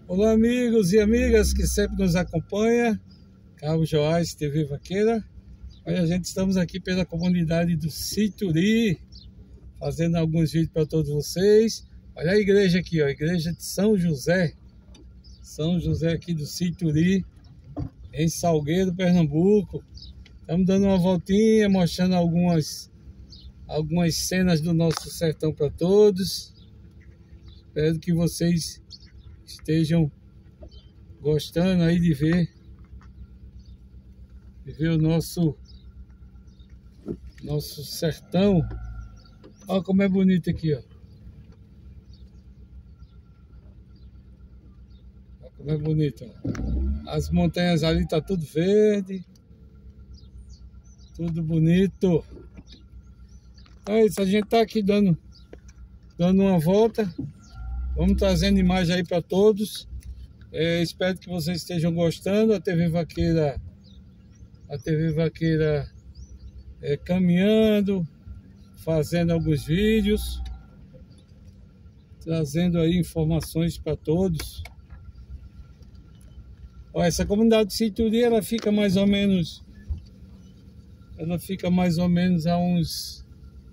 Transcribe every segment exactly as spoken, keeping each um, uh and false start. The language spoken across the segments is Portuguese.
Olá, amigos e amigas que sempre nos acompanham. Carlos Joás, T V Vaqueira. Olha, a gente estamos aqui pela comunidade do Situri, fazendo alguns vídeos para todos vocês. Olha a igreja aqui, ó, a igreja de São José. São José aqui do Situri, em Salgueiro, Pernambuco. Estamos dando uma voltinha, mostrando algumas, algumas cenas do nosso sertão para todos. Espero que vocês estejam gostando aí de ver, de ver o nosso, nosso sertão. Olha como é bonito aqui, ó. Olha como é bonito, ó. As montanhas ali tá tudo verde, tudo bonito. Então é isso, a gente tá aqui dando, dando uma volta. Vamos trazendo imagem aí para todos. É, espero que vocês estejam gostando. A T V Vaqueira, a T V Vaqueira é, caminhando, fazendo alguns vídeos, trazendo aí informações para todos. Ó, essa comunidade de Situri, ela fica mais ou menos, ela fica mais ou menos a uns,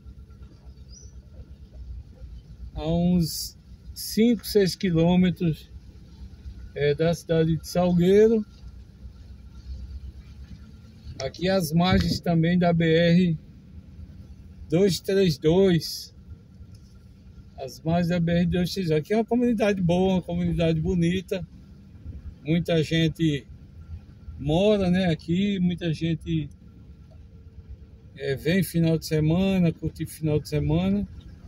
a uns cinco, seis quilômetros é, da cidade de Salgueiro. Aqui as margens também da B R duzentos e trinta e dois. As margens da B R duzentos e trinta e dois. Aqui é uma comunidade boa, uma comunidade bonita. Muita gente mora, né, aqui, muita gente é, vem final de semana, curtir final de semana.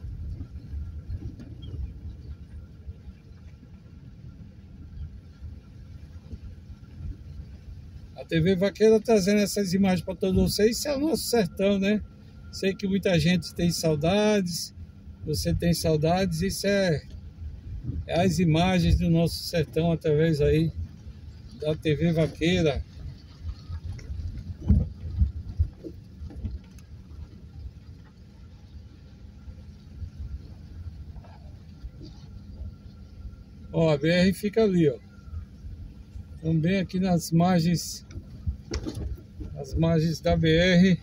A T V Vaqueira trazendo essas imagens para todos vocês. Isso é o nosso sertão, né? Sei que muita gente tem saudades. Você tem saudades. Isso é, é as imagens do nosso sertão através aí da T V Vaqueira. Ó, a B R fica ali, ó. Também aqui nas margens, as margens da B R.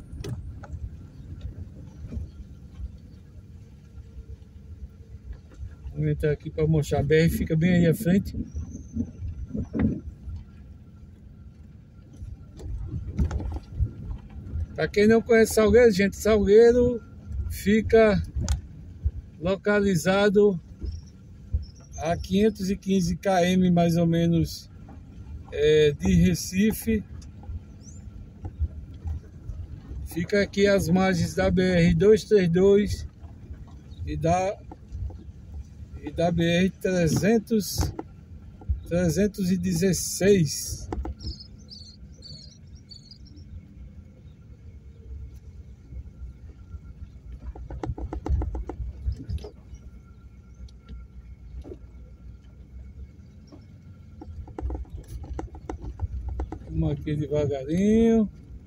Vou entrar aqui para mostrar. A B R fica bem aí à frente. Para quem não conhece Salgueiro, gente, Salgueiro fica localizado a quinhentos e quinze quilômetros mais ou menos é, de Recife. Fica aqui as margens da B R duzentos e trinta e dois e da, e da B R trezentos, trezentos e dezesseis. Vamos aqui devagarinho.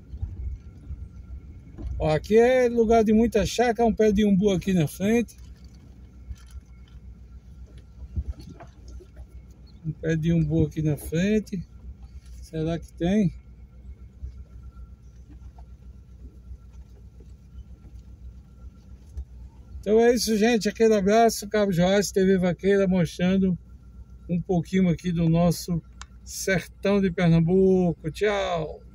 Ó, aqui é lugar de muita chácara, um pé de umbu aqui na frente. Um pé de umbu aqui na frente. Será que tem? Então é isso, gente. Aquele abraço. Carlos Joás, T V Vaqueira, mostrando um pouquinho aqui do nosso sertão de Pernambuco. Tchau!